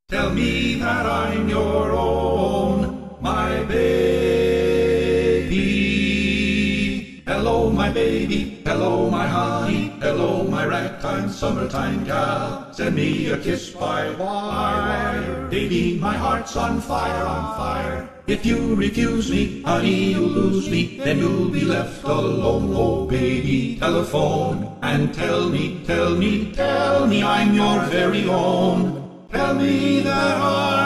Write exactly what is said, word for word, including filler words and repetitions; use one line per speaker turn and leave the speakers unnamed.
Tell me that I'm your own, my baby. Hello, my baby. Hello, my honey. Hello, my ragtime summertime gal. Send me a kiss by wire. Baby, my heart's on fire, on fire. If you refuse me, honey, you'll lose me. Then you'll be left alone. Oh, baby, telephone and tell me, tell me, tell me I'm your very own. Tell me that I